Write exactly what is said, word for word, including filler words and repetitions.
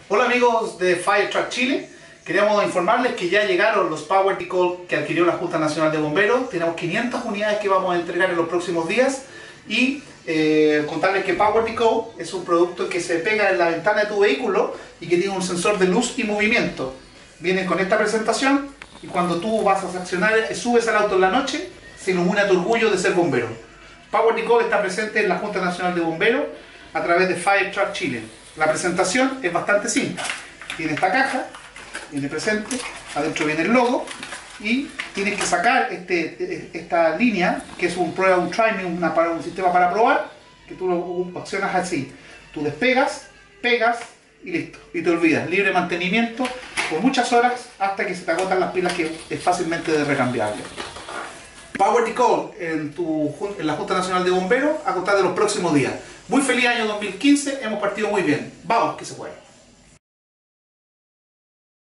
Hola amigos de Firetrack Chile, queríamos informarles que ya llegaron los Power Decol que adquirió la Junta Nacional de Bomberos. Tenemos quinientas unidades que vamos a entregar en los próximos días y eh, contarles que Power Decol es un producto que se pega en la ventana de tu vehículo y que tiene un sensor de luz y movimiento. Vienen con esta presentación y cuando tú vas a accionar, subes al auto en la noche, se ilumina tu orgullo de ser bombero. Power Decol está presente en la Junta Nacional de Bomberos a través de Firetrack Chile. La presentación es bastante simple. Tiene esta caja, viene presente, adentro viene el logo y tienes que sacar este, esta línea, que es un prueba, un try me, una, para un sistema para probar, que tú lo accionas así. Tú despegas, pegas y listo. Y te olvidas. Libre mantenimiento por muchas horas hasta que se te agotan las pilas, que es fácilmente recambiable. Power Decol en, tu, en la Junta Nacional de Bomberos a contar de los próximos días. Muy feliz año dos mil quince, hemos partido muy bien. Vamos, que se puede.